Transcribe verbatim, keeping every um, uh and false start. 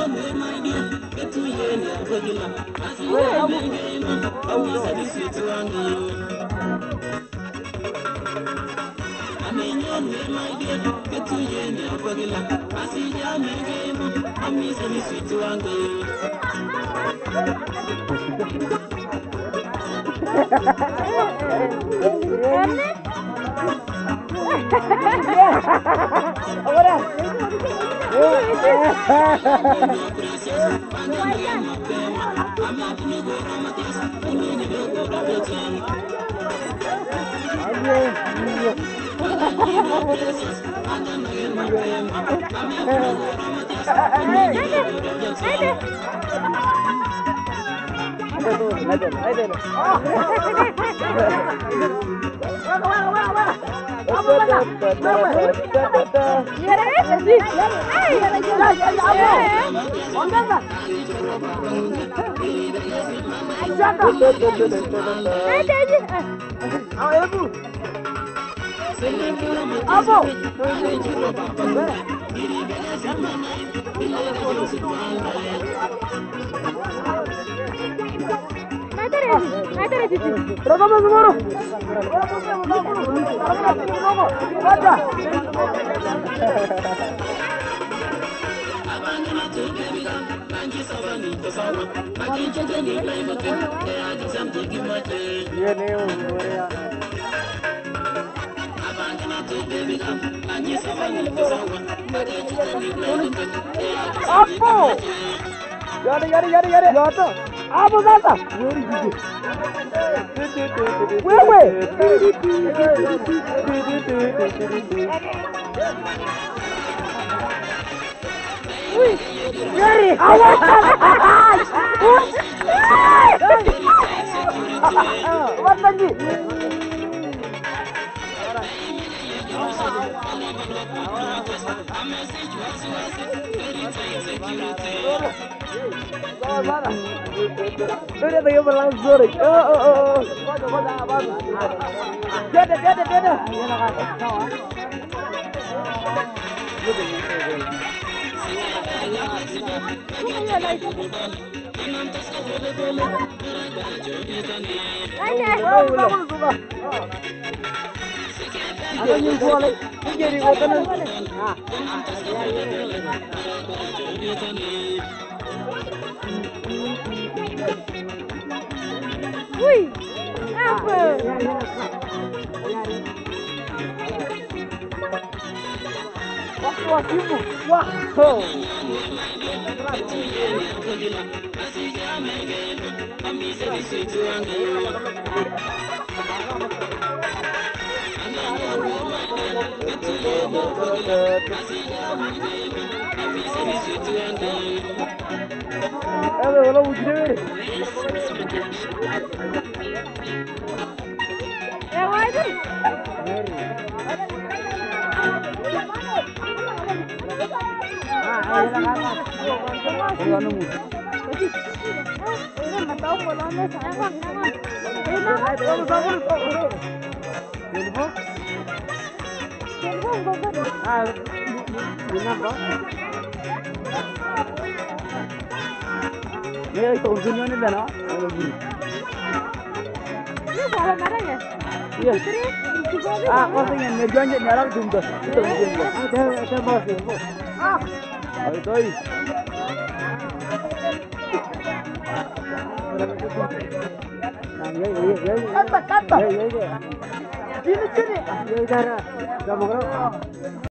Yada yada yada yada. Yada. Apa sasa? Wewe. Wih. Yari. Awas. Awas lagi. Udah tadi berlangsung. Oh oh oh. Ada ada ada. Ada yang jual ini jadi hotel. Ah. Wih, apa? Wah, wah, ibu, wah, oh. هذا ولا وجدي يا واجد Ini itu ujungnya ni dah, ini bawa mana ya? Iya. Ah, kau tengok ni jangan nyarap jumpa. Itu ujungnya. Ada ada bos. Ah, itu ini. Nah, ya ya ya. Kata kata. Ya ya ya. Sini sini. Ya darah. Kamu kerana.